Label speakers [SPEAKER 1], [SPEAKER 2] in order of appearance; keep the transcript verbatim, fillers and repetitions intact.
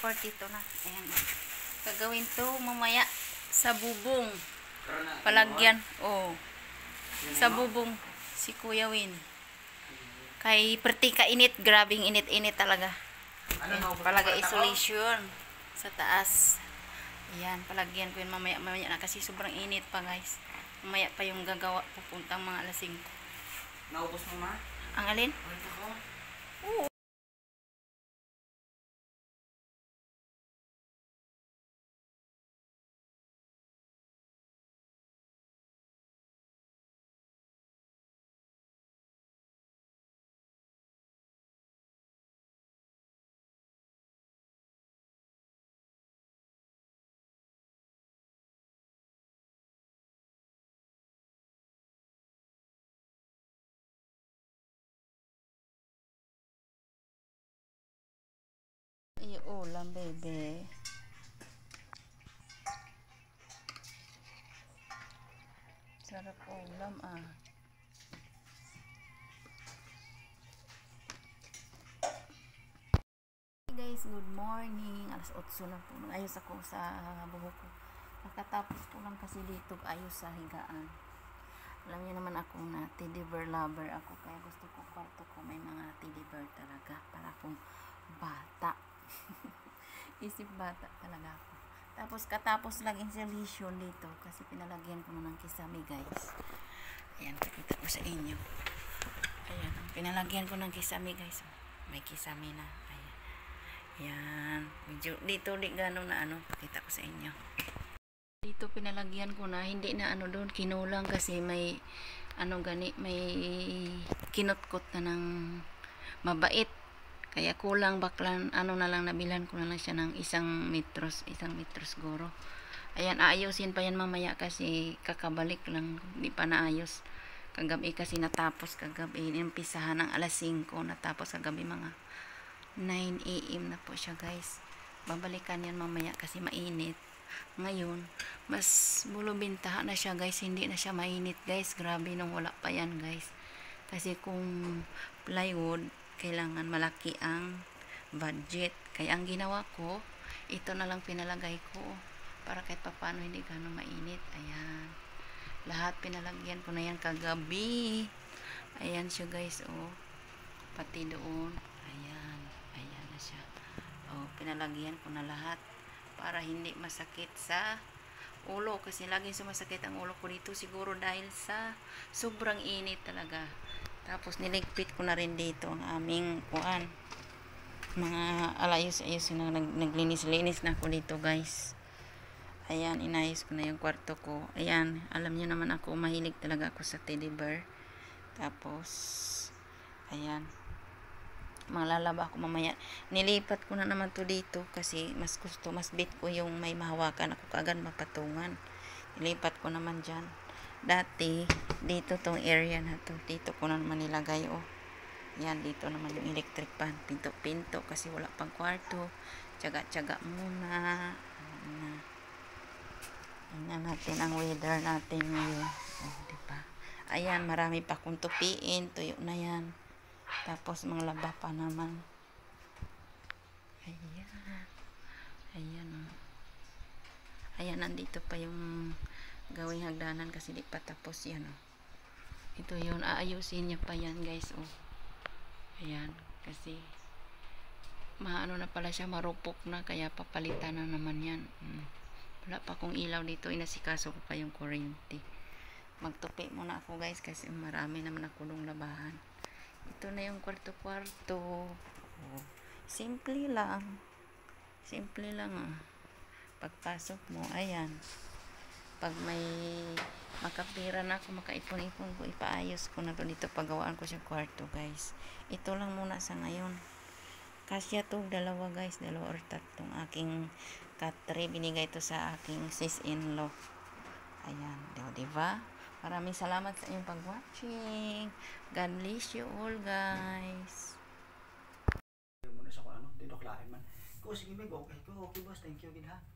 [SPEAKER 1] kwartito na. Ayan. Gagawin to mamaya sa bubong. Palagyan. Oh. Sa bubong si Kuya Win. Kay perti ka init. Grabing init-init talaga. Ayan, palagay isolation sa taas. Ayan, palagyan ko yun mamaya, mamaya na kasi sobrang init pa guys. Mamaya pa yung gagawa, pupuntang mga alas singko.
[SPEAKER 2] Naubos mo ma?
[SPEAKER 1] Ang alin? Oo. Iulam, bebe. Sarap ulam, ah. Hey guys, good morning. Alas otso na po. Ayos ako sa buhok ko. Nakatapos po lang kasi dito ayos sa higaan. Alam niyo naman ako na teddy bear lover ako. Kaya gusto ko kwarto ko may mga teddy bear talaga. Para akong bata. Isip bata talaga ako. Tapos katapos lang installation dito kasi pinalagyan ko na ng kisame guys. Ayan, pakita ko sa inyo. Ayan, pinalagyan ko ng kisame guys. May kisame na. Ayan. Ayan. Medyo, dito di gano'n na ano. Pakita ko sa inyo. Dito pinalagyan ko na. Hindi na ano doon. Kinulang kasi may ano gani. May kinutkot na ng mabait. Kaya kulang baklan, ano na lang, nabilan ko na lang siya ng isang metros, isang metros goro. Ayan, aayusin pa yan mamaya kasi kakabalik lang, hindi pa naayos. Kagabi kasi natapos, kagabi, impisahan ng alas singko, natapos kagabi mga nine A M na po siya guys. Babalikan yan mamaya kasi mainit. Ngayon, mas bulubintaha na siya guys, hindi na siya mainit guys. Grabe nung wala pa yan guys. Kasi kung plywood, kailangan malaki ang budget. Kaya ang ginawa ko, ito na lang pinalagay ko para kahit papano hindi gano'ng mainit. Ayan. Lahat pinalagyan ko na yan kagabi. Ayan siya guys, oh. Pati doon. Ayan. Ayan na siya. Oh, pinalagyan ko na lahat para hindi masakit sa ulo. Kasi laging sumasakit ang ulo ko dito. Siguro dahil sa sobrang init talaga. Tapos niligpit ko na rin dito ang aming kuan. Mga alayos-ayos na nag, naglinis-linis na ako dito guys. Ayan, inayos ko na yung kwarto ko. Ayan, alam niyo naman ako, mahilig talaga ako sa teddy bear. Tapos, ayan. Malalaba ako mamaya. Nilipat ko na naman to dito kasi mas gusto, mas bit ko yung may mahawakan ako kagad mapatungan. Nilipat ko naman dyan. Dati, dito tong area na to. Dito ko na naman nilagay, oh. Yan, dito naman yung electric fan. Pinto-pinto kasi wala pang kwarto. Tsaga-tsaga muna. Ayan. Tingnan natin ang weather natin ngayon. Oh, diba? Ayan, marami pa kong tupiin. Tuyo na yan. Tapos, mga laba pa naman. Ayan. Ayan, oh. Ayan, nandito pa yung gawing hagdanan kasi di pa tapos yan, oh. Ito yun, aayusin niya pa yan guys, oh. Ayan, kasi maano na pala siya, marupok na, kaya papalitan na naman yan. hmm. Wala pa akong ilaw dito, inasikaso ko pa yung kuryente. Magtupi muna ako guys kasi marami naman ako nung labahan. Ito na yung kwarto-kwarto, oh. Simple lang, simple lang, ah. Pagpasok mo, ayan, pag may makapira na ako, makaipon-ipon ko, ipaayos ko na to dito, pagawaan ko siya kwarto guys. Ito lang muna sa ngayon. Kasya to, dalawa guys, dalawa or tatlong aking katre, binigay to sa aking sis-in-law. Ayan, diba? Maraming salamat sa inyong pag-watching. God bless you all guys.
[SPEAKER 2] Muna sa ko ano, dito klahin man. Ko sige, okay, okay boss, thank you gid ha.